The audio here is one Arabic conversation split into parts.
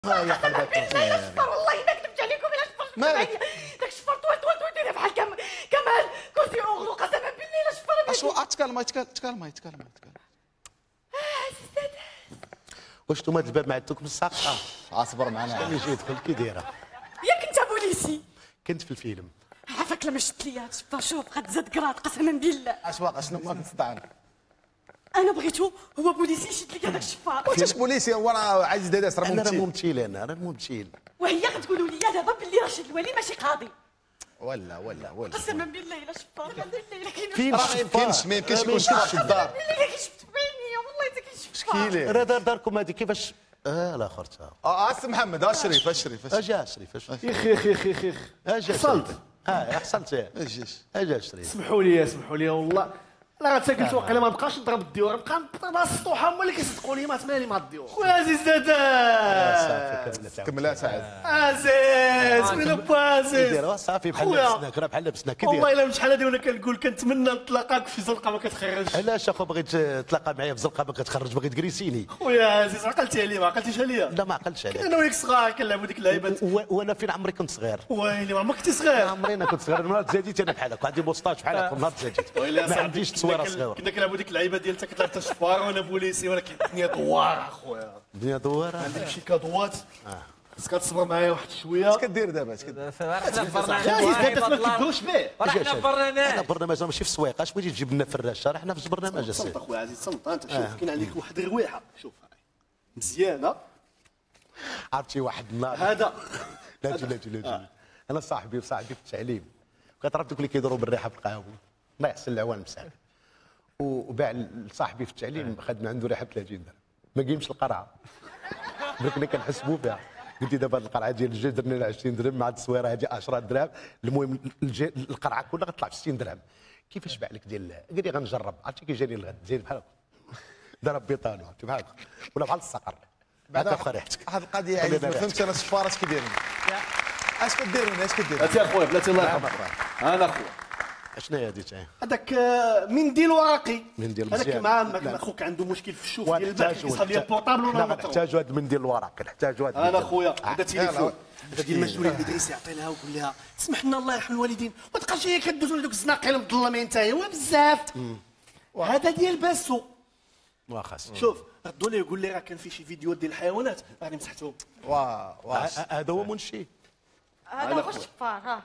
يا قلبك يا شفار والله ما كذبت عليكم يا شفار. مالك؟ داك الشفار طويل بحال كمال كرسي اغلو قسما بالله يا شفار. اشو تكلمي تكلمي عزيزات واش نتوما هاد الباب ما عندكم الساقه؟ اصبر معنا. شكون اللي جاي يدخل كي دايره؟ ياك انت بوليسي كنت في الفيلم. عافاك لما شفت ليا شفار. شوف غاد زاد كرات قسما بالله. اش واقع شنو ما كنصدعنا. انا بغيتو هو بوليسي يشد لي هذاك الشفار. واش بوليسي هو راه عايز داير راه انا راه ممثل. ممثل، انا راه ممثل. وهي غتقولوا لي دابا باللي رشيد الولي ماشي قاضي. ولا قسما بالله الا شفار هذا الليله كاين فين راه ما يمكنش يكون شفار في الدار. بالله الا شفت بعيني والله حتى كنشوف شكيلي راه داركم هذه كيفاش الاخر تا اس محمد الشريف اجا شريف اخ اجا حصلت. حصلت اجيش اجا شريف. اسمحوا لي والله انا غتسكت واقيلا ما نبقاش نضرب الديور، نبقى نضرب السطوحه هما اللي كيصدقوا لي. ما تمالي مع الديور خويا عزيز صافي كملها سعد. عزيز من بوازيز دير صافي بحال خويا. لبسناك، راه بحال لبسناك كي والله داير. الا من شحال هادي وانا كنقول كنتمنى نتلاقاك في زنقه ما كتخرجش. علاش اخو بغيت تلاقى معايا في زنقه ما كتخرج، باغي تكريسيني؟ خويا عزيز عقلتي عليا ما عقلتيش عليا. لا ما عقلتش عليك. انا وياك صغار كنلعبوا ديك اللعيبات. وانا فين عمري كنت صغير؟ ويلي ما عمرك كنتي صغير. عمري انا كنت صغير، نهار تزاديت انا بحالك وعندي موسطاج بحالك نهار تزاديت. ما عنديش تصويره صغيره. كنا كنلعبوا ديك اللعيبه ديال انت كتلعب تشفار وانا بوليسي، ولكن الدنيا دوار اخويا. الدنيا دواره. عندك شي كادوات خصك تصبر معايا واحد شويه. اش كدير دابا اش كدير؟ عزيز انت ما كدوش به. رحنا في برنامج ماشي في السويق. اش بغيتي تجيب لنا فراشه؟ راه حنا في برنامج صنت اسيدي. اخويا عزيز صنت. انت شوف كاين عليك واحد الرويحه، شوف مزيانه. عرفتي واحد النهار هذا لا انا صاحبي في التعليم كتعرف دوك اللي كيدوروا بالريحه في القهوه، الله يحسن العوان مساك. وباع لصاحبي في التعليم خد من عنده ريحه 30 درهم، ما قيمش القرعه. كنا كنحسبوا بها. قلت دابا هذه القرعه ديال الجاي درنا لها 20 درهم مع التصويره هذه 10 دراهم، المهم القرعه كلها غتطلع ب 60 درهم. كيفاش باع لك ديال؟ قال لي غنجرب. عرفتي كي جاني الغد زين بحال هكا ضرب بيطانو عرفتي بحال هكا ولا بحال الصقر هكا بقى ريحتك. هذه القضيه عايز ما فهمتش انا الصفار اش كيدير. اش كديروا اش كديروا؟ بلاتي اخويا بلاتي الله يرحمك. انا اخويا اشنا هي هذه تاع هذاك منديل ورقي. منديل هذاك مزيان. مع عمك اخوك عنده مشكل في الشوف ديال الباك كيصحاب لي البورطابل ولا ما نحتاجوا هذا المنديل الورق، نحتاجوا هذا. انا اخويا هذا تليفون هذا ديال المجنون الادريسي عطي لها وقول لها سمح لنا الله يرحم الوالدين ما تبقاش هي كدوز ولا دوك الزناقيل مظلمين انت هو بزاف. هذا ديال باسو. واخا شوف ردوا لي يقول لي راه كان في شي فيديوهات ديال الحيوانات راني مسحتهم. واه هذا هو منشي. هذا هو الشفار. ها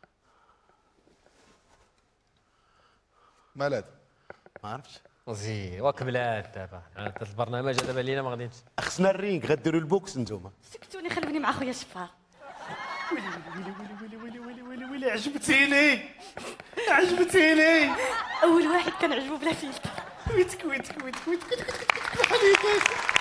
مالاد ما عرفتش. زين وكملات دابا هذا البرنامج دابا لينا ما غاديش. خصنا الرينغ غديروا البوكس نتوما. سكتوني خلوني مع خويا شفار. ويلي عجبتيني عجبتيني. اول واحد كان عجبو بلا فيلتر. كويت حليتك.